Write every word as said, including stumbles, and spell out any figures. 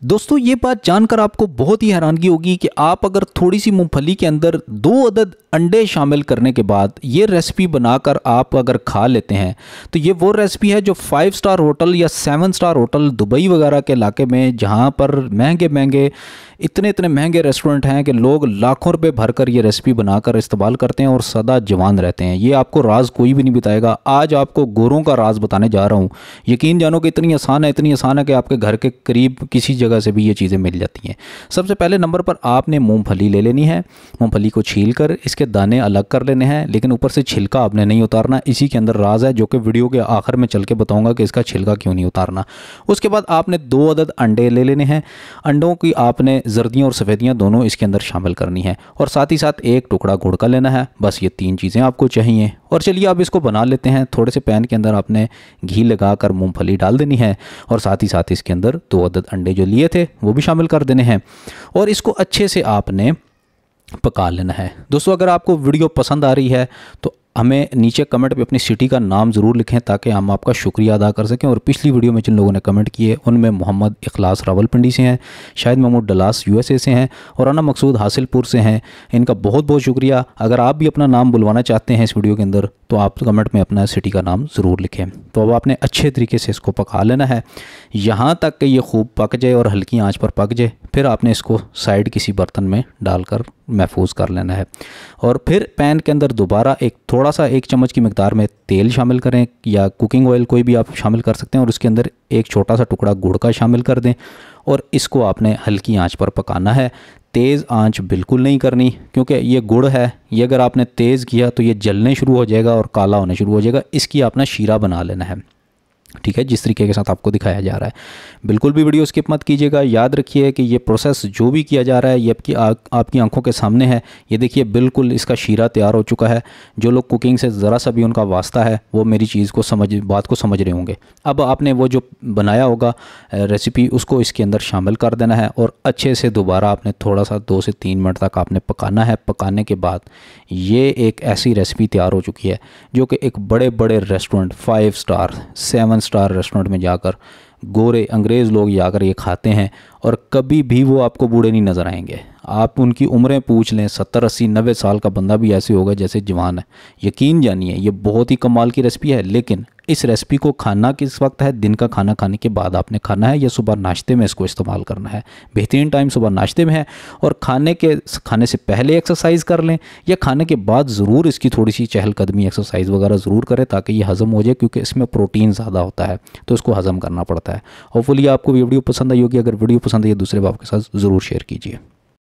दोस्तों ये बात जानकर आपको बहुत ही हैरानगी होगी कि आप अगर थोड़ी सी मूंगफली के अंदर दो अदद अंडे शामिल करने के बाद ये रेसिपी बनाकर आप अगर खा लेते हैं तो ये वो रेसिपी है जो फाइव स्टार होटल या सेवन स्टार होटल दुबई वगैरह के इलाके में, जहाँ पर महंगे महंगे इतने इतने महंगे रेस्टोरेंट हैं कि लोग लाखों रुपए भरकर ये रेसिपी बनाकर इस्तेमाल करते हैं और सदा जवान रहते हैं। ये आपको राज कोई भी नहीं बताएगा। आज आपको गोरों का राज बताने जा रहा हूँ। यकीन जानो कि इतनी आसान है, इतनी आसान है कि आपके घर के करीब किसी जगह से भी ये चीज़ें मिल जाती हैं। सबसे पहले नंबर पर आपने मूंगफली ले लेनी है। मूंगफली को छील कर इसके दाने अलग कर लेने हैं, लेकिन ऊपर से छिलका आपने नहीं उतारना। इसी के अंदर राज है जो कि वीडियो के आखिर में चल के बताऊँगा कि इसका छिलका क्यों नहीं उतारना। उसके बाद आपने दो अदद अंडे ले लेने हैं। अंडों की आपने जर्दियाँ और सफ़ेदियाँ दोनों इसके अंदर शामिल करनी है और साथ ही साथ एक टुकड़ा गुड़ का लेना है। बस ये तीन चीज़ें आपको चाहिए। और चलिए अब इसको बना लेते हैं। थोड़े से पैन के अंदर आपने घी लगाकर मूंगफली डाल देनी है और साथ ही साथ इसके अंदर दो अदद अंडे जो लिए थे वो भी शामिल कर देने हैं और इसको अच्छे से आपने पका लेना है। दोस्तों अगर आपको वीडियो पसंद आ रही है तो हमें नीचे कमेंट पे अपनी सिटी का नाम ज़रूर लिखें ताकि हम आपका शुक्रिया अदा कर सकें। और पिछली वीडियो में जिन लोगों ने कमेंट किए उनमें मोहम्मद इखलास रावलपिंडी से हैं, शाहिद महमूद डलास यूएसए से हैं और अना मकसूद हासिलपुर से हैं। इनका बहुत बहुत शुक्रिया। अगर आप भी अपना नाम बुलवाना चाहते हैं इस वीडियो के अंदर तो आप कमेंट में अपना सिटी का नाम ज़रूर लिखें। तो अब आपने अच्छे तरीके से इसको पका लेना है यहाँ तक कि ये खूब पक जाए और हल्की आँच पर पक जाए। फिर आपने इसको साइड किसी बर्तन में डालकर महफूज कर लेना है और फिर पैन के अंदर दोबारा एक थोड़ा सा एक चम्मच की मिकदार में तेल शामिल करें या कुकिंग ऑयल कोई भी आप शामिल कर सकते हैं और उसके अंदर एक छोटा सा टुकड़ा गुड़ का शामिल कर दें और इसको आपने हल्की आंच पर पकाना है। तेज़ आंच बिल्कुल नहीं करनी क्योंकि ये गुड़ है, ये अगर आपने तेज़ किया तो ये जलने शुरू हो जाएगा और काला होने शुरू हो जाएगा। इसकी आपने शीरा बना लेना है, ठीक है, जिस तरीके के साथ आपको दिखाया जा रहा है। बिल्कुल भी वीडियो स्किप मत कीजिएगा। याद रखिए कि ये प्रोसेस जो भी किया जा रहा है ये आपकी आ, आपकी आंखों के सामने है। ये देखिए बिल्कुल इसका शीरा तैयार हो चुका है। जो लोग कुकिंग से ज़रा सा भी उनका वास्ता है वो मेरी चीज़ को समझ बात को समझ रहे होंगे। अब आपने वो जो बनाया होगा रेसिपी उसको इसके अंदर शामिल कर देना है और अच्छे से दोबारा आपने थोड़ा सा दो से तीन मिनट तक आपने पकाना है। पकाने के बाद ये एक ऐसी रेसिपी तैयार हो चुकी है जो कि एक बड़े बड़े restaurant, five star seven star restaurant में जाकर गोरे अंग्रेज़ लोग जाकर ये खाते हैं और कभी भी वो आपको बूढ़े नहीं नज़र आएंगे। आप उनकी उम्रें पूछ लें, सत्तर अस्सी नब्बे साल का बंदा भी ऐसे होगा जैसे जवान है। यकीन जानिए ये बहुत ही कमाल की रेसिपी है। लेकिन इस रेसिपी को खाना किस वक्त है? दिन का खाना खाने के बाद आपने खाना है या सुबह नाश्ते में इसको इस्तेमाल करना है। बेहतरीन टाइम सुबह नाश्ते में है और खाने के खाने से पहले एक्सरसाइज कर लें या खाने के बाद ज़रूर इसकी थोड़ी सी चहलकदमी एक्सरसाइज वगैरह ज़रूर करें ताकि ये हज़म हो जाए, क्योंकि इसमें प्रोटीन ज़्यादा होता है तो इसको हज़म करना पड़ता है। होपफुली आपको वीडियो पसंद आई होगी। अगर वीडियो पसंद आई दूसरे बाप के साथ ज़रूर शेयर कीजिए।